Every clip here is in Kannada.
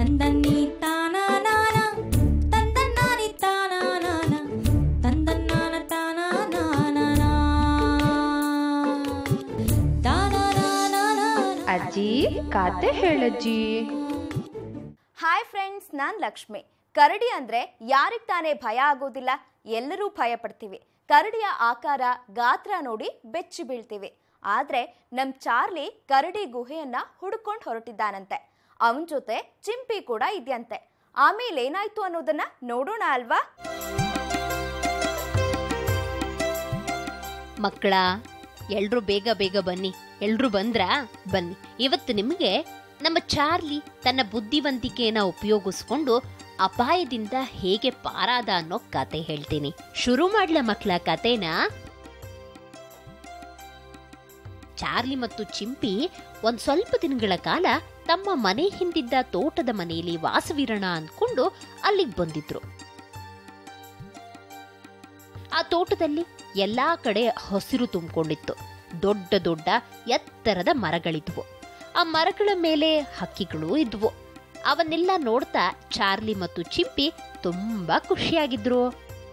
ತಂದನ್ನಿ ತಾನಾನಾನ ತಂದನ್ನಾನಿ ತಾನಾನಾನ ತಂದನ್ನಾನ ತಾನಾನಾನ ತಾನಾನಾನ. ಅಜ್ಜಿ ಕತೆ ಹೇಳಜ್ಜಿ. ಹಾಯ್ ಫ್ರೆಂಡ್ಸ್, ನಾನು ಲಕ್ಷ್ಮಿ. ಕರಡಿ ಅಂದ್ರೆ ಯಾರಿಗೆ ತಾನೇ ಭಯ ಆಗೋದಿಲ್ಲ? ಎಲ್ಲರೂ ಭಯ ಪಡ್ತೀವಿ. ಕರಡಿಯ ಆಕಾರ ಗಾತ್ರ ನೋಡಿ ಬೆಚ್ಚಿ ಬೀಳ್ತೀವಿ. ಆದ್ರೆ ನಮ್ ಚಾರ್ಲಿ ಕರಡಿ ಗುಹೆಯನ್ನ ಹುಡುಕೊಂಡು ಹೊರಟಿದ್ದಾನಂತೆ. ಅವನ ಜೊತೆ ಚಿಂಪಿ ಕೂಡ ಇದೆಯಂತೆ. ಆಮೇಲೆ ಏನಾಯ್ತು ಅನ್ನೋದನ್ನ ನೋಡೋಣ ಅಲ್ವಾ? ಮಕ್ಕಳ, ಎಲ್ರೂ ಬೇಗ ಬೇಗ ಬನ್ನಿ. ಎಲ್ರೂ ಬಂದ್ರಾ? ಬನ್ನಿ. ಇವತ್ತು ನಿಮಗೆ ನಮ್ಮ ಚಾರ್ಲಿ ತನ್ನ ಬುದ್ಧಿವಂತಿಕೆಯನ್ನ ಉಪಯೋಗಿಸ್ಕೊಂಡು ಅಪಾಯದಿಂದ ಹೇಗೆ ಪಾರಾದ ಅನ್ನೋ ಕತೆ ಹೇಳ್ತೀನಿ. ಶುರು ಮಾಡ್ಲ ಮಕ್ಕಳ ಕತೆನ. ಚಾರ್ಲಿ ಮತ್ತು ಚಿಂಪಿ ಒಂದ್ ಸ್ವಲ್ಪ ದಿನಗಳ ಕಾಲ ತಮ್ಮ ಮನೆ ಹಿಂದಿದ್ದ ತೋಟದ ಮನೆಯಲ್ಲಿ ವಾಸವಿರೋಣ ಅಂದ್ಕೊಂಡು ಅಲ್ಲಿಗೆ ಬಂದಿದ್ರು. ಆ ತೋಟದಲ್ಲಿ ಎಲ್ಲಾ ಕಡೆ ಹಸಿರು ತುಂಬಿಕೊಂಡಿತ್ತು. ದೊಡ್ಡ ದೊಡ್ಡ ಎತ್ತರದ ಮರಗಳಿದ್ವು. ಆ ಮರಗಳ ಮೇಲೆ ಹಕ್ಕಿಗಳು ಇದ್ವು. ಅವನ್ನೆಲ್ಲ ನೋಡ್ತಾ ಚಾರ್ಲಿ ಮತ್ತು ಚಿಂಪಿ ತುಂಬಾ ಖುಷಿಯಾಗಿದ್ರು.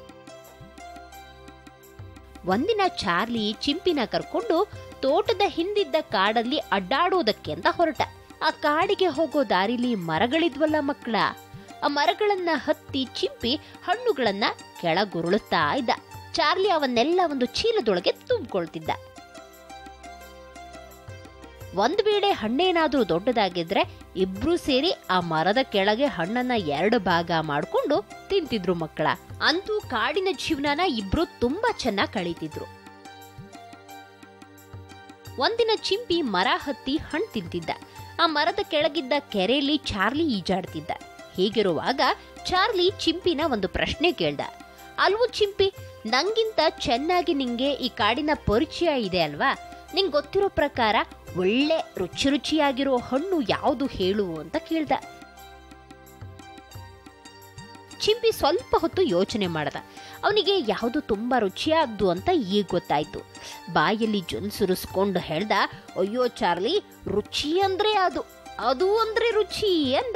ಒಂದಿನ ಚಾರ್ಲಿ ಚಿಂಪಿನ ಕರ್ಕೊಂಡು ತೋಟದ ಹಿಂದಿದ್ದ ಕಾಡಲ್ಲಿ ಅಡ್ಡಾಡೋದಕ್ಕೆ ಅಂತ ಹೊರಟ. ಆ ಕಾಡಿಗೆ ಹೋಗೋ ದಾರಿಲಿ ಮರಗಳಿದ್ವಲ್ಲ ಮಕ್ಕಳ, ಆ ಮರಗಳನ್ನ ಹತ್ತಿ ಚಿಂಪಿ ಹಣ್ಣುಗಳನ್ನ ಕೆಳಗುರುಳುತ್ತಾ ಇದ್ದ. ಚಾರ್ಲಿ ಅವನ್ನೆಲ್ಲ ಒಂದು ಚೀಲದೊಳಗೆ ತುಂಬಿಕೊಳ್ತಿದ್ದ. ಒಂದ್ ವೇಳೆ ಹಣ್ಣೇನಾದ್ರೂ ದೊಡ್ಡದಾಗಿದ್ರೆ ಇಬ್ರು ಸೇರಿ ಆ ಮರದ ಕೆಳಗೆ ಹಣ್ಣನ್ನ 2 ಭಾಗ ಮಾಡ್ಕೊಂಡು ತಿಂತಿದ್ರು ಮಕ್ಕಳ. ಅಂತೂ ಕಾಡಿನ ಜೀವನನ ಇಬ್ರು ತುಂಬಾ ಚೆನ್ನಾಗಿ ಕಳೀತಿದ್ರು. ಒಂದಿನ ಚಿಂಪಿ ಮರ ಹತ್ತಿ ಹಣ್ಣು ತಿಂತಿದ್ದ. ಆ ಮರದ ಕೆಳಗಿದ್ದ ಕೆರೆಯಲ್ಲಿ ಚಾರ್ಲಿ ಈಜಾಡ್ತಿದ್ದ. ಹೀಗಿರುವಾಗ ಚಾರ್ಲಿ ಚಿಂಪಿನ ಒಂದು ಪ್ರಶ್ನೆ ಕೇಳ್ದ. ಅಲ್ವೋ ಚಿಂಪಿ, ನಂಗಿಂತ ಚೆನ್ನಾಗಿ ನಿಂಗೆ ಈ ಕಾಡಿನ ಪರಿಚಯ ಇದೆ ಅಲ್ವಾ? ನಿಂಗೆ ಗೊತ್ತಿರೋ ಪ್ರಕಾರ ಒಳ್ಳೆ ರುಚಿ ರುಚಿಯಾಗಿರೋ ಹಣ್ಣು ಯಾವುದು ಹೇಳು ಅಂತ ಕೇಳ್ದ. ಚಿಂಪಿ ಸ್ವಲ್ಪ ಹೊತ್ತು ಯೋಚನೆ ಮಾಡ್ದ. ಅವನಿಗೆ ಯಾವುದು ತುಂಬಾ ರುಚಿಯಾಗ್ದು ಅಂತ ಈಗ ಗೊತ್ತಾಯ್ತು. ಬಾಯಲ್ಲಿ ಜೊಲ್ ಸುರಿಸ್ಕೊಂಡು ಹೇಳ್ದ, ಅಯ್ಯೋ ಚಾರ್ಲಿ, ರುಚಿ ಅಂದ್ರೆ ಅದು ಅಂದ್ರೆ ರುಚಿ ಅಂದ.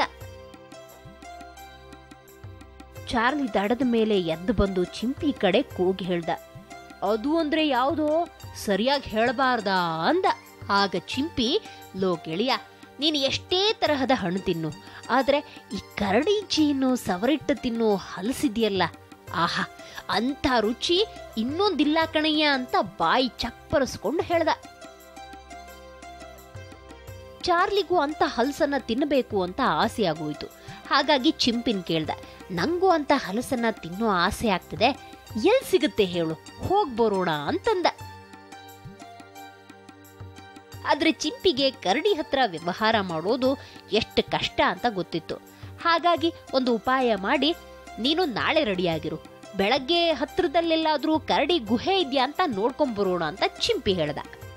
ಚಾರ್ಲಿ ದಡದ ಮೇಲೆ ಎದ್ದು ಬಂದು ಚಿಂಪಿ ಕಡೆ ಕೂಗಿ ಹೇಳ್ದ, ಅದು ಅಂದ್ರೆ ಯಾವುದೋ ಸರಿಯಾಗಿ ಹೇಳಬಾರ್ದಾ ಅಂದ. ಆಗ ಚಿಂಪಿ, ಲೋ ಗೆಳೆಯ, ನೀನು ಎಷ್ಟೇ ತರಹದ ಹಣ್ಣು ತಿನ್ನು, ಆದ್ರೆ ಈ ಕರಡಿ ಜೀನು ಸವರಿಟ್ಟು ತಿನ್ನು ಹಲಸಿದ್ಯಲ್ಲ, ಆಹಾ, ಅಂತ ರುಚಿ ಇನ್ನೊಂದಿಲ್ಲ ಕಣಯ್ಯ ಅಂತ ಬಾಯಿ ಚಪ್ಪರಿಸ್ಕೊಂಡು ಹೇಳ್ದ. ಚಾರ್ಲಿಗೂ ಅಂತ ಹಲಸನ್ನ ತಿನ್ನಬೇಕು ಅಂತ ಆಸೆ ಆಗೋಯ್ತು. ಹಾಗಾಗಿ ಚಿಂಪಿನ್ ಕೇಳ್ದ, ನಂಗೂ ಅಂತ ಹಲಸನ್ನ ತಿನ್ನೋ ಆಸೆ ಆಗ್ತದೆ, ಎಲ್ ಸಿಗುತ್ತೆ ಹೇಳು, ಹೋಗ್ ಬರೋಣ ಅಂತಂದ. ಆದ್ರೆ ಚಿಂಪಿಗೆ ಕರಡಿ ಹತ್ರ ವ್ಯವಹಾರ ಮಾಡೋದು ಎಷ್ಟು ಕಷ್ಟ ಅಂತ ಗೊತ್ತಿತ್ತು. ಹಾಗಾಗಿ ಒಂದು ಉಪಾಯ ಮಾಡಿ, ನೀನು ನಾಳೆ ರೆಡಿಯಾಗಿರು, ಬೆಳಗ್ಗೆ ಹತ್ರದಲ್ಲೆಲ್ಲಾದ್ರೂ ಕರಡಿ ಗುಹೆ ಇದೆಯಾ ಅಂತ ನೋಡ್ಕೊಂಬರೋಣ ಅಂತ ಚಿಂಪಿ ಹೇಳ್ದ.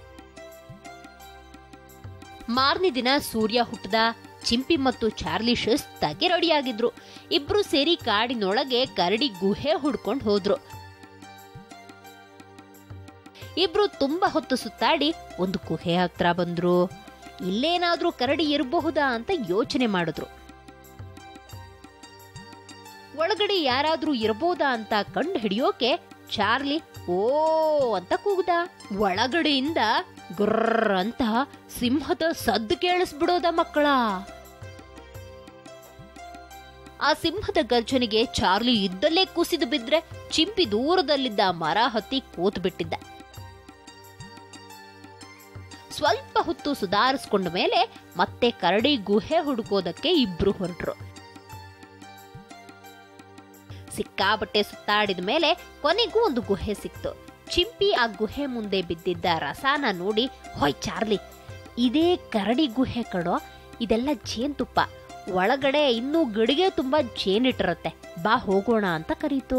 ಮಾರನೇ ದಿನ ಸೂರ್ಯ ಹುಟ್ಟದ. ಚಿಂಪಿ ಮತ್ತು ಚಾರ್ಲಿ ಶಿಸ್ತಾಗಿ ರೆಡಿಯಾಗಿದ್ರು. ಇಬ್ರು ಸೇರಿ ಕಾಡಿನೊಳಗೆ ಕರಡಿ ಗುಹೆ ಹುಡ್ಕೊಂಡು ಹೋದ್ರು. ಇಬ್ರು ತುಂಬಾ ಹೊತ್ತು ಸುತ್ತಾಡಿ ಒಂದು ಗುಹೆ ಹತ್ರ ಬಂದ್ರು. ಇಲ್ಲೇನಾದ್ರೂ ಕರಡಿ ಇರಬಹುದಾ ಅಂತ ಯೋಚನೆ ಮಾಡಿದ್ರು. ಒಳಗಡೆ ಯಾರಾದ್ರೂ ಇರಬಹುದಾ ಅಂತ ಕಂಡು ಹಿಡಿಯೋಕೆ ಚಾರ್ಲಿ ಓ ಅಂತ ಕೂಗ್ದ. ಒಳಗಡೆಯಿಂದ ಗುರ್ರ ಅಂತ ಸಿಂಹದ ಸದ್ದು ಕೇಳಿಸ್ಬಿಡೋದ ಮಕ್ಕಳ. ಆ ಸಿಂಹದ ಗರ್ಜನೆಗೆ ಚಾರ್ಲಿ ಇದ್ದಲ್ಲೇ ಕುಸಿದು ಬಿದ್ರೆ ಚಿಂಪಿ ದೂರದಲ್ಲಿದ್ದ ಮರ ಹತ್ತಿ ಕೂತ್ ಬಿಟ್ಟಿದ್ದ. ಸ್ವಲ್ಪ ಹೊತ್ತು ಸುಧಾರಿಸ್ಕೊಂಡ ಮೇಲೆ ಮತ್ತೆ ಕರಡಿ ಗುಹೆ ಹುಡುಕೋದಕ್ಕೆ ಇಬ್ರು ಹೊರಟ್ರು. ಸಿಕ್ಕಾಬಟ್ಟೆ ಸುತ್ತಾಡಿದ ಮೇಲೆ ಕೊನೆಗೂ ಒಂದು ಗುಹೆ ಸಿಕ್ತು. ಚಿಂಪಿ ಆ ಗುಹೆ ಮುಂದೆ ಬಿದ್ದಿದ್ದ ರಸಾನ ನೋಡಿ, ಹೊಯ್ ಚಾರ್ಲಿ, ಇದೇ ಕರಡಿ ಗುಹೆ ಕಡೋ, ಇದೆಲ್ಲ ಜೇನ್ತುಪ್ಪ, ಒಳಗಡೆ ಇನ್ನೂ ಗಡಿಗೆ ತುಂಬಾ ಜೇನಿಟ್ಟಿರತ್ತೆ, ಬಾ ಹೋಗೋಣ ಅಂತ ಕರೀತು.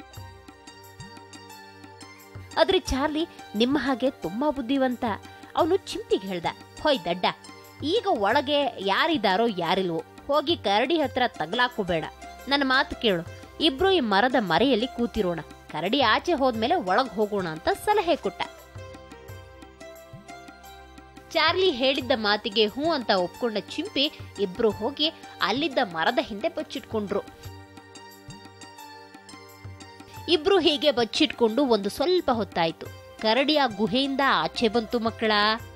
ಆದ್ರೆ ಚಾರ್ಲಿ ನಿಮ್ಮ ಹಾಗೆ ತುಂಬಾ ಬುದ್ಧಿವಂತ. ಅವನು ಚಿಂಪಿಗೆ ಹೇಳ್ದ, ಹೊಯ್ ದಡ್ಡ, ಈಗ ಒಳಗೆ ಯಾರಿದಾರೋ ಯಾರಿಲ್ವೋ, ಹೋಗಿ ಕರಡಿ ಹತ್ರ ತಗಲಾಕೋಬೇಡ, ನನ್ನ ಮಾತು ಕೇಳು, ಇಬ್ರು ಈ ಮರದ ಮರೆಯಲ್ಲಿ ಕೂತಿರೋಣ, ಕರಡಿ ಆಚೆ ಹೋದ್ಮೇಲೆ ಒಳಗ್ ಹೋಗೋಣ ಅಂತ ಸಲಹೆ ಕೊಟ್ಟ. ಚಾರ್ಲಿ ಹೇಳಿದ್ದ ಮಾತಿಗೆ ಹೂ ಅಂತ ಒಪ್ಕೊಂಡ ಚಿಂಪಿ ಇಬ್ರು ಹೋಗಿ ಅಲ್ಲಿದ್ದ ಮರದ ಹಿಂದೆ ಬಚ್ಚಿಟ್ಕೊಂಡ್ರು. ಇಬ್ರು ಹೀಗೆ ಬಚ್ಚಿಟ್ಕೊಂಡು ಒಂದು ಸ್ವಲ್ಪ ಹೊತ್ತಾಯ್ತು. ಕರಡಿ ಆ ಗುಹೆಯಿಂದ ಆಚೆ ಬಂತು ಮಕ್ಕಳ.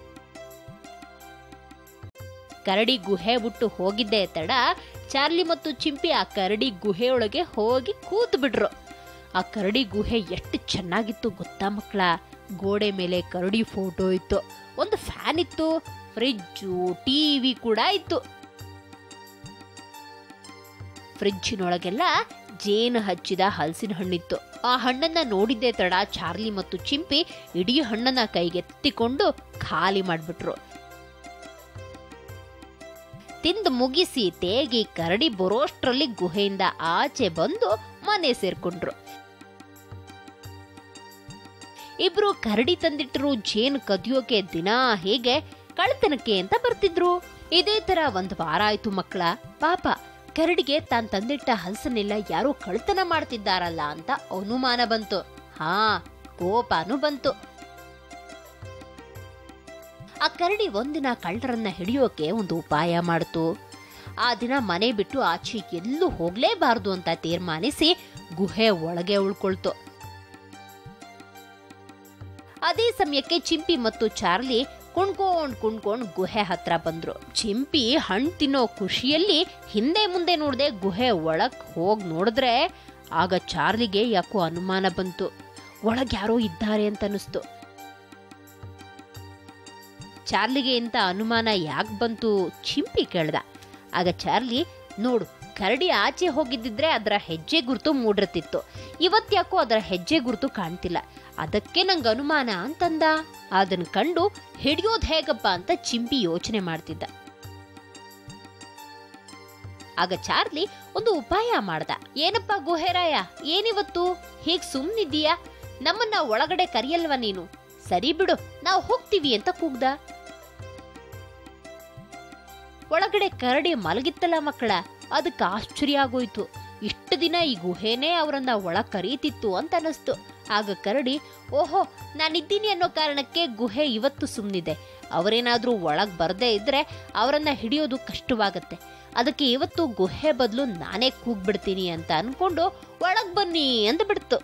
ಕರಡಿ ಗುಹೆ ಬಿಟ್ಟು ಹೋಗಿದ್ದೇ ತಡ ಚಾರ್ಲಿ ಮತ್ತು ಚಿಂಪಿ ಆ ಕರಡಿ ಗುಹೆಯೊಳಗೆ ಹೋಗಿ ಕೂತು ಬಿಟ್ರು. ಆ ಕರಡಿ ಗುಹೆ ಎಷ್ಟು ಚೆನ್ನಾಗಿತ್ತು ಗೊತ್ತಾ ಮಕ್ಕಳ. ಗೋಡೆ ಮೇಲೆ ಕರಡಿ ಫೋಟೋ ಇತ್ತು, ಒಂದು ಫ್ಯಾನ್ ಇತ್ತು, ಫ್ರಿಜ್ಜು, ಟಿವಿ ಕೂಡ ಇತ್ತು. ಫ್ರಿಜ್ಜಿನೊಳಗೆಲ್ಲ ಜೇನು ಹಚ್ಚಿದ ಹಲಸಿನ ಹಣ್ಣಿತ್ತು. ಆ ಹಣ್ಣನ್ನ ನೋಡಿದ್ದೇ ತಡ ಚಾರ್ಲಿ ಮತ್ತು ಚಿಂಪಿ ಇಡೀ ಹಣ್ಣನ್ನ ಕೈಗೆತ್ತಿಕೊಂಡು ಖಾಲಿ ಮಾಡ್ಬಿಟ್ರು. ತಿಂದು ಮುಗಿಸಿ ತೇಗಿ ಕರಡಿ ಬರೋಷ್ಟ್ರಲ್ಲಿ ಗುಹೆಯಿಂದ ಆಚೆ ಬಂದು ಮನೆ ಸೇರ್ಕೊಂಡ್ರು. ಇಬ್ರು ಕರಡಿ ತಂದಿಟ್ಟರು ಜೇನು ಕದಿಯೋಕೆ ದಿನಾ ಹೇಗೆ ಕಳ್ತನಕ್ಕೆ ಅಂತ ಬರ್ತಿದ್ರು. ಇದೇ ತರ ಒಂದು ವಾರ ಆಯ್ತು ಮಕ್ಕಳ. ಪಾಪ ಕರಡಿಗೆ ತಾನ್ ತಂದಿಟ್ಟ ಹಲಸನ್ನೆಲ್ಲ ಯಾರೋ ಕಳ್ತನ ಮಾಡ್ತಿದ್ದಾರಲ್ಲ ಅಂತ ಅನುಮಾನ ಬಂತು. ಕೋಪನೂ ಬಂತು. ಆ ಕರಡಿ ಒಂದಿನ ಕಳ್ಳರನ್ನ ಹಿಡಿಯೋಕೆ ಒಂದು ಉಪಾಯ ಮಾಡ್ತು. ಆ ದಿನ ಮನೆ ಬಿಟ್ಟು ಆಚೆ ಎಲ್ಲೂ ಹೋಗ್ಲೇಬಾರ್ದು ಅಂತ ತೀರ್ಮಾನಿಸಿ ಗುಹೆ ಒಳಗೆ ಉಳ್ಕೊಳ್ತು. ಅದೇ ಸಮಯಕ್ಕೆ ಚಿಂಪಿ ಮತ್ತು ಚಾರ್ಲಿ ಕುಣ್ಕೊಂಡ್ ಗುಹೆ ಹತ್ರ ಬಂದ್ರು. ಚಿಂಪಿ ಹಣ್ಣು ತಿನ್ನೋ ಖುಷಿಯಲ್ಲಿ ಹಿಂದೆ ಮುಂದೆ ನೋಡದೆ ಗುಹೆ ಒಳಗ್ ಹೋಗ್ ನೋಡಿದ್ರೆ ಆಗ ಚಾರ್ಲಿಗೆ ಯಾಕೋ ಅನುಮಾನ ಬಂತು. ಒಳಗ್ ಯಾರೋ ಇದ್ದಾರೆ ಅಂತ ಅನಿಸ್ತು. ಚಾರ್ಲಿಗೆ ಇಂತ ಅನುಮಾನ ಯಾಕೆ ಬಂತು ಚಿಂಪಿ ಕೇಳ್ದ. ಆಗ ಚಾರ್ಲಿ, ನೋಡು, ಕರಡಿ ಆಚೆ ಹೋಗಿದ್ದಿದ್ರೆ ಅದರ ಹೆಜ್ಜೆ ಗುರುತು ಮೂಡಿರ್ತಿತ್ತು. ಇವತ್ತ್ಯಾಕೋ ಅದರ ಹೆಜ್ಜೆ ಗುರುತು ಕಾಣ್ತಿಲ್ಲ. ಅದಕ್ಕೆ ನಂಗೆ ಅನುಮಾನ ಅಂತಂದ. ಅದನ್ನ ಕಂಡು ಹಿಡಿಯೋದ್ ಹೇಗಪ್ಪ ಅಂತ ಚಿಂಪಿ ಯೋಚನೆ ಮಾಡ್ತಿದ್ದ. ಆಗ ಚಾರ್ಲಿ ಒಂದು ಉಪಾಯ ಮಾಡ್ದ. ಏನಪ್ಪ ಗುಹೆರಾಯ, ಏನಿವತ್ತು ಹೀಗ್ ಸುಮ್ನಿದ್ದೀಯಾ? ನಮ್ಮನ್ನ ಒಳಗಡೆ ಕರಿಯಲ್ವ ನೀನು? ಸರಿ ಬಿಡು, ನಾವು ಹೋಗ್ತೀವಿ ಅಂತ ಕೂಗ್ದ. ಒಳಗಡೆ ಕರಡಿ ಮಲಗಿತ್ತಲ್ಲ ಮಕ್ಕಳ. ಅದಕ್ಕೆ ಆಶ್ಚರ್ಯ ಆಗೋಯ್ತು. ಇಷ್ಟು ದಿನ ಈ ಗುಹೆನೇ ಅವರನ್ನ ಒಳಗ್ ಕರೀತಿತ್ತು ಅಂತ ಅನಿಸ್ತು. ಆಗ ಕರಡಿ, ಓಹೋ, ನಾನಿದ್ದೀನಿ ಅನ್ನೋ ಕಾರಣಕ್ಕೆ ಗುಹೆ ಇವತ್ತು ಸುಮ್ನಿದೆ. ಅವರೇನಾದ್ರೂ ಒಳಗ್ ಬರ್ದೇ ಇದ್ರೆ ಅವರನ್ನ ಹಿಡಿಯೋದು ಕಷ್ಟವಾಗತ್ತೆ. ಅದಕ್ಕೆ ಇವತ್ತು ಗುಹೆ ಬದಲು ನಾನೇ ಕೂಗ್ಬಿಡ್ತೀನಿ ಅಂತ ಅನ್ಕೊಂಡು ಒಳಗ್ ಬನ್ನಿ ಅಂತ ಬಿಡ್ತು.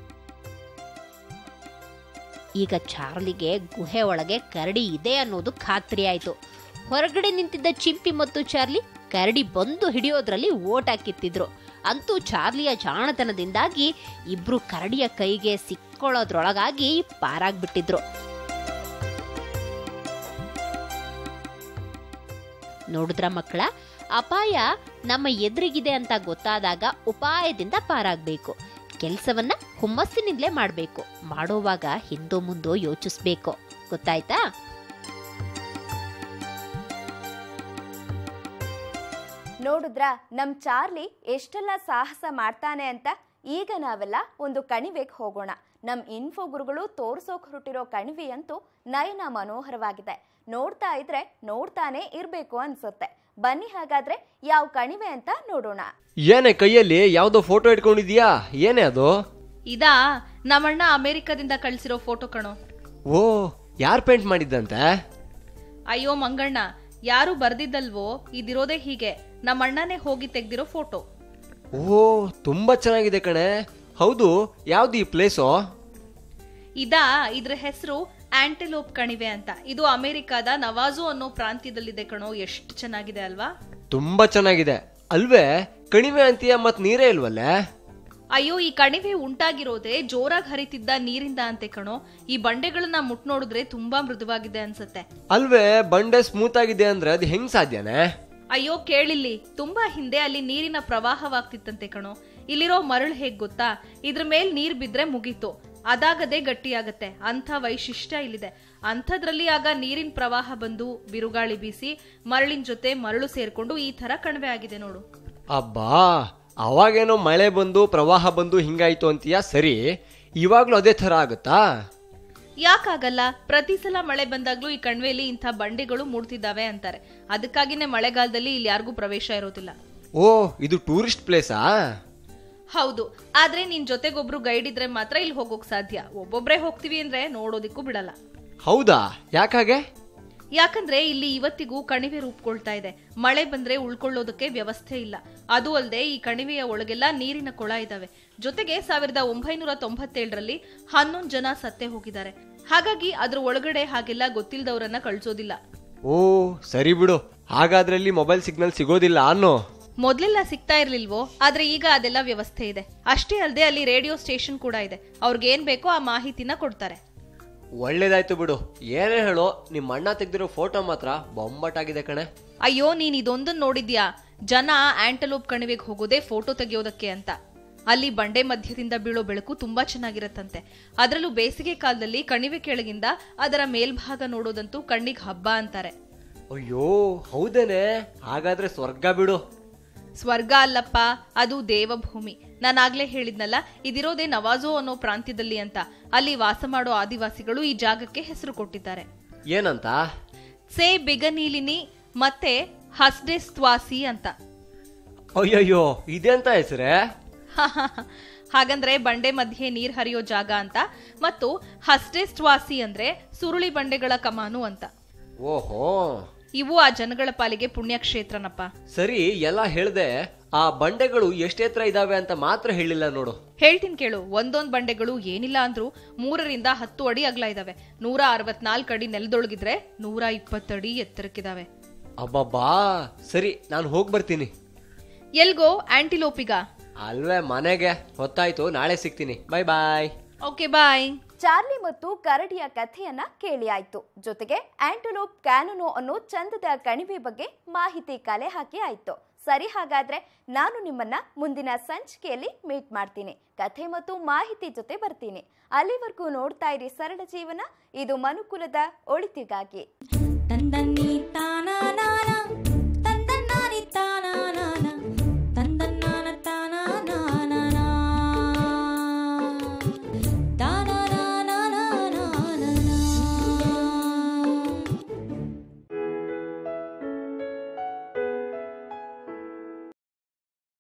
ಈಗ ಚಾರ್ಲಿಗೆ ಗುಹೆ ಒಳಗೆ ಕರಡಿ ಇದೆ ಅನ್ನೋದು ಖಾತ್ರಿ ಆಯ್ತು. ಹೊರಗಡೆ ನಿಂತಿದ್ದ ಚಿಂಪಿ ಮತ್ತು ಚಾರ್ಲಿ ಕರಡಿ ಬಂದು ಹಿಡಿಯೋದ್ರಲ್ಲಿ ಓಟ್ ಹಾಕಿತ್ತಿದ್ರು. ಅಂತೂ ಚಾರ್ಲಿಯ ಜಾಣತನದಿಂದಾಗಿ ಇಬ್ರು ಕರಡಿಯ ಕೈಗೆ ಸಿಕ್ಕೊಳ್ಳೋದ್ರೊಳಗಾಗಿ ಪಾರಾಗ್ಬಿಟ್ಟಿದ್ರು. ನೋಡಿದ್ರ ಮಕ್ಕಳ, ಅಪಾಯ ನಮ್ಮ ಎದುರಿಗಿದೆ ಅಂತ ಗೊತ್ತಾದಾಗ ಉಪಾಯದಿಂದ ಪಾರಾಗ್ಬೇಕು. ಕೆಲಸವನ್ನ ಹುಮ್ಮಸ್ಸಿನಿಂದಲೇ ಮಾಡ್ಬೇಕು. ಮಾಡೋವಾಗ ಹಿಂದೋ ಮುಂದೋ ಯೋಚಿಸ್ಬೇಕು. ಗೊತ್ತಾಯ್ತಾ? ನೋಡಿದ್ರ ನಮ್ ಚಾರ್ಲಿ ಎಷ್ಟೆಲ್ಲ ಸಾಹಸ ಮಾಡ್ತಾನೆ ಅಂತ. ಈಗ ನಾವೆಲ್ಲ ಒಂದು ಕಣಿವೆಗೆ ಹೋಗೋಣ. ನಮ್ ಇನ್ಫೋ ಗುರುಗಳು ತೋರ್ಸೋಕ್ ಹೊರಟಿರೋ ಕಣಿವೆ ಅಂತೂ ನಯನ ಮನೋಹರವಾಗಿದೆ. ನೋಡ್ತಾ ಇದ್ರೆ ನೋಡ್ತಾನೆ ಇರ್ಬೇಕು ಅನ್ಸುತ್ತೆ. ಬನ್ನಿ ಹಾಗಾದ್ರೆ ಯಾವ ಕಣಿವೆ ಅಂತ ನೋಡೋಣ. ಏನೇ ಕೈಯಲ್ಲಿ ಯಾವ್ದೋ ಫೋಟೋ ಇಟ್ಕೊಂಡಿದ್ಯಾ? ಏನೇ ಅದು? ಇದಾ ನಮ್ಮಣ್ಣ ಅಮೆರಿಕದಿಂದ ಕಳ್ಸಿರೋ ಫೋಟೋ ಕಣೋ. ಓ, ಯಾರ್ ಪೇಂಟ್ ಮಾಡಿದ್ದಂತೆ? ಅಯ್ಯೋ ಮಂಗಣ್ಣ, ಯಾರು ಬರ್ದಿದ್ದಲ್ವೋ, ಇದಿರೋದೇ ಹೀಗೆ. ನಮ್ಮಣ್ಣನೇ ಹೋಗಿ ತೆಗ್ದಿರೋ ಫೋಟೋ. ಓ, ತುಂಬಾ ಚೆನ್ನಾಗಿದೆ ಕಣೆ. ಹೌದು, ಯಾವ್ದು ಈ ಪ್ಲೇಸು? ಇದ್ರ ಹೆಸರು ಆಂಟೆಲೋಪ್ ಕಣಿವೆ ಅಂತ. ಇದು ಅಮೆರಿಕಾದ ನವಾಜೋ ಅನ್ನೋ ಪ್ರಾಂತ್ಯದಲ್ಲಿದೆ ಕಣೋ. ಎಷ್ಟು ಚೆನ್ನಾಗಿದೆ ಅಲ್ವಾ? ತುಂಬಾ ಚೆನ್ನಾಗಿದೆ ಅಲ್ವೇ? ಕಣಿವೆ ಅಂತೀಯ, ಮತ್ ನೀರೇ ಇಲ್ವಲ್ಲೇ? ಅಯ್ಯೋ, ಈ ಕಣಿವೆ ಉಂಟಾಗಿರೋದೇ ಜೋರಾಗಿ ಹರಿತಿದ್ದ ನೀರಿಂದ ಅಂತೆ ಕಣೋ. ಈ ಬಂಡೆಗಳನ್ನ ಮುಟ್ ನೋಡಿದ್ರೆ ತುಂಬಾ ಮೃದುವಾಗಿದೆ ಅನ್ಸತ್ತೆ ಅಲ್ವೇ? ಬಂಡೆ ಸ್ಮೂತ್ ಆಗಿದೆ ಅಂದ್ರೆ ಅದು ಹೆಂಗ್ ಸಾಧ್ಯನೇ? ಅಯ್ಯೋ ಕೇಳಿಲ್ಲಿ, ತುಂಬಾ ಹಿಂದೆ ಅಲ್ಲಿ ನೀರಿನ ಪ್ರವಾಹವಾಗ್ತಿತ್ತಂತೆ ಕಣೋ. ಇಲ್ಲಿರೋ ಮರಳು ಹೇಗ್ ಗೊತ್ತಾ? ಇದ್ರ ಮೇಲ್ ನೀರ್ ಬಿದ್ರೆ ಮುಗೀತು, ಅದಾಗದೆ ಗಟ್ಟಿಯಾಗತ್ತೆ. ಅಂಥ ವೈಶಿಷ್ಟ್ಯ ಇಲ್ಲಿದೆ. ಅಂಥದ್ರಲ್ಲಿ ಆಗ ನೀರಿನ ಪ್ರವಾಹ ಬಂದು ಬಿರುಗಾಳಿ ಬೀಸಿ ಮರಳಿನ ಜೊತೆ ಮರಳು ಸೇರ್ಕೊಂಡು ಈ ತರ ಕಣಿವೆ ಆಗಿದೆ ನೋಡು. ಅಬ್ಬಾ, ಅವಾಗೇನೋ ಮಳೆ ಬಂದು ಪ್ರವಾಹ ಬಂದು ಹಿಂಗಾಯ್ತು ಅಂತೀಯ, ಸರಿ. ಇವಾಗ್ಲೂ ಅದೇ ತರ ಆಗುತ್ತಾ? ಯಾಕಾಗಲ್ಲ, ಪ್ರತಿ ಸಲ ಮಳೆ ಬಂದಾಗ್ಲೂ ಈ ಕಣಿವೆಯಲ್ಲಿ ಇಂಥ ಬಂಡೆಗಳು ಮೂಡ್ತಿದ್ದಾವೆ ಅಂತಾರೆ. ಅದಕ್ಕಾಗಿನೇ ಮಳೆಗಾಲದಲ್ಲಿ ಇಲ್ಲಿ ಯಾರಿಗೂ ಪ್ರವೇಶ ಇರೋದಿಲ್ಲ. ಓ, ಇದು ಟೂರಿಸ್ಟ್ ಪ್ಲೇಸಾ? ಹೌದು, ಆದ್ರೆ ನಿನ್ ಜೊತೆಗೊಬ್ರು ಗೈಡ್ ಇದ್ರೆ ಮಾತ್ರ ಇಲ್ಲಿ ಹೋಗೋಕ್ ಸಾಧ್ಯ. ಒಬ್ಬೊಬ್ರೆ ಹೋಗ್ತೀವಿ ಅಂದ್ರೆ ನೋಡೋದಿಕ್ಕೂ ಬಿಡಲ್ಲ. ಹೌದಾ? ಯಾಕಾಗೆ? ಯಾಕಂದ್ರೆ ಇಲ್ಲಿ ಇವತ್ತಿಗೂ ಕಣಿವೆ ರೂಪುಗೊಳ್ತಾ ಇದೆ. ಮಳೆ ಬಂದ್ರೆ ಉಳ್ಕೊಳ್ಳೋದಕ್ಕೆ ವ್ಯವಸ್ಥೆ ಇಲ್ಲ. ಅದು ಅಲ್ಲದೆ ಈ ಕಣಿವೆಯ ಒಳಗೆಲ್ಲ ನೀರಿನ ಕೊಳ ಇದಾವೆ. ಜೊತೆಗೆ 1997ರಲ್ಲಿ 11 ಜನ ಸತ್ತೇ ಹೋಗಿದ್ದಾರೆ. ಹಾಗಾಗಿ ಅದ್ರ ಒಳಗಡೆ ಹಾಗೆಲ್ಲ ಗೊತ್ತಿಲ್ದವ್ರನ್ನ ಕಳ್ಸೋದಿಲ್ಲ. ಓ ಸರಿ ಬಿಡು, ಹಾಗಾದ್ರಲ್ಲಿ ಮೊಬೈಲ್ ಸಿಗ್ನಲ್ ಸಿಗೋದಿಲ್ಲ ಅನ್ನೋ. ಮೊದ್ಲೆಲ್ಲ ಸಿಗ್ತಾ ಇರ್ಲಿಲ್ವೋ, ಆದ್ರೆ ಈಗ ಅದೆಲ್ಲ ವ್ಯವಸ್ಥೆ ಇದೆ. ಅಷ್ಟೇ ಅಲ್ಲದೆ ಅಲ್ಲಿ ರೇಡಿಯೋ ಸ್ಟೇಷನ್ ಕೂಡ ಇದೆ. ಅವ್ರಿಗೇನ್ ಬೇಕೋ ಆ ಮಾಹಿತಿನ ಕೊಡ್ತಾರೆ. ಒಳ್ಳೇದಾಯ್ತು ಬಿಡು. ಏನೇ ಹೇಳೋ, ನಿಮ್ಮ ಅಣ್ಣ ತೆಗ್ದಿರೋ ಫೋಟೋ ಮಾತ್ರ ಬೊಂಬಾಟಾಗಿದೆ ಕಣೆ. ಅಯ್ಯೋ, ನೀನ್ ಇದೊಂದನ್ನ ನೋಡಿದ್ಯಾ? ಜನ ಆಂಟಲೋಪ್ ಕಣಿವೆಗೆ ಹೋಗೋದೇ ಫೋಟೋ ತೆಗೆಯೋದಕ್ಕೆ ಅಂತ. ಅಲ್ಲಿ ಬಂಡೆ ಮಧ್ಯದಿಂದ ಬೀಳೋ ಬೆಳಕು ತುಂಬಾ ಚೆನ್ನಾಗಿರತ್ತಂತೆ. ಅದರಲ್ಲೂ ಬೇಸಿಗೆ ಕಾಲದಲ್ಲಿ ಕಣಿವೆ ಕೆಳಗಿಂದ ಅದರ ಮೇಲ್ಭಾಗ ನೋಡೋದಂತೂ ಕಣ್ಣಿಗೆ ಹಬ್ಬ ಅಂತಾರೆ. ಅಯ್ಯೋ ಹೌದೇನೆ, ಹಾಗಾದ್ರೆ ಸ್ವರ್ಗ ಬಿಡು. ಸ್ವರ್ಗ ಅಲ್ಲಪ್ಪ, ಅದು ದೇವಭೂಮಿ. ನಾನಾಗ್ಲೇ ಹೇಳಿದ್ನಲ್ಲ, ಇದಿರೋದೇ ನವಾಜೋ ಅನ್ನೋ ಪ್ರಾಂತ್ಯದಲ್ಲಿ ಅಂತ. ಅಲ್ಲಿ ವಾಸ ಮಾಡೋ ಆದಿವಾಸಿಗಳು ಈ ಜಾಗಕ್ಕೆ ಹೆಸರು ಕೊಟ್ಟಿದ್ದಾರೆ. ಏನಂತ? ಸೇ ಬಿಗನೀಲಿನಿ ಮತ್ತೆ ಹಸ್ಡೆಸ್ತ್ವಾಸಿ ಅಂತ. ಅಯ್ಯಯ್ಯೋ, ಇದೆಂತ ಹೆಸರೇ? ಹಾಗಂದ್ರೆ ಬಂಡೆ ಮಧ್ಯೆ ನೀರ್ ಹರಿಯೋ ಜಾಗ ಅಂತ, ಮತ್ತು ಹಸ್ಡೆಸ್ಟ್ವಾಸಿ ಅಂದ್ರೆ ಸುರುಳಿ ಬಂಡೆಗಳ ಕಮಾನು ಅಂತ. ಓಹೋ, ಇವು ಆ ಜನಗಳ ಪಾಲಿಗೆ ಪುಣ್ಯಕ್ಷೇತ್ರನಪ್ಪ. ಸರಿ, ಎಲ್ಲ ಹೇಳ್ದೆ. ಆ ಬಂಡೆಗಳು ಎಷ್ಟು ಎತ್ತರ ಇದಾವೆ ಅಂತ ಮಾತ್ರ ಹೇಳಿಲ್ಲ ನೋಡು. ಹೇಳ್ತೀನಿ ಕೇಳು. ಒಂದೊಂದ್ ಬಂಡೆಗಳು ಏನಿಲ್ಲ ಅಂದ್ರೂ 3 ರಿಂದ 10 ಅಡಿ ಅಗಲ ಇದಾವೆ. 164 ಅಡಿ ನೆಲದೊಳಗಿದ್ರೆ 120 ಅಡಿ ಎತ್ತರಕ್ಕಿದಾವೆ. ಅಬ್ಬಬ್ಬಾ, ಸರಿ ನಾನು ಹೋಗಿ ಬರ್ತೀನಿ. ಎಲ್ಗೋ? ಆಂಟಿಲೋಪಿಗ? ಅಲ್ವೇ, ಮನೆಗೆ. ಹೊತ್ತಾಯ್ತು, ನಾಳೆ ಸಿಗ್ತೀನಿ. ಬಾಯ್ ಬಾಯ್. Okay bye. ಚಾರ್ಲಿ ಮತ್ತು ಕರಡಿಯ ಕಥೆಯನ್ನ ಕೇಳಿ ಆಯ್ತು. ಜೊತೆಗೆ ಆಂಟಲೋಪ್ ಕ್ಯಾನೋನೋ ಅನ್ನೋ ಚಂದದ ಕಣಿವೆ ಬಗ್ಗೆ ಮಾಹಿತಿ ಕಲೆ ಹಾಕಿ ಆಯ್ತು. ಸರಿ, ಹಾಗಾದ್ರೆ ನಾನು ನಿಮ್ಮನ್ನ ಮುಂದಿನ ಸಂಚಿಕೆಯಲ್ಲಿ ಮೀಟ್ ಮಾಡ್ತೀನಿ. ಕಥೆ ಮತ್ತು ಮಾಹಿತಿ ಜೊತೆ ಬರ್ತೀನಿ. ಅಲ್ಲಿವರೆಗೂ ನೋಡ್ತಾ ಇರಿ ಸರಳ ಜೀವನ. ಇದು ಮನುಕುಲದ ಒಳಿತಿಗಾಗಿ. ತಂದನ್ನಿ ತಾನ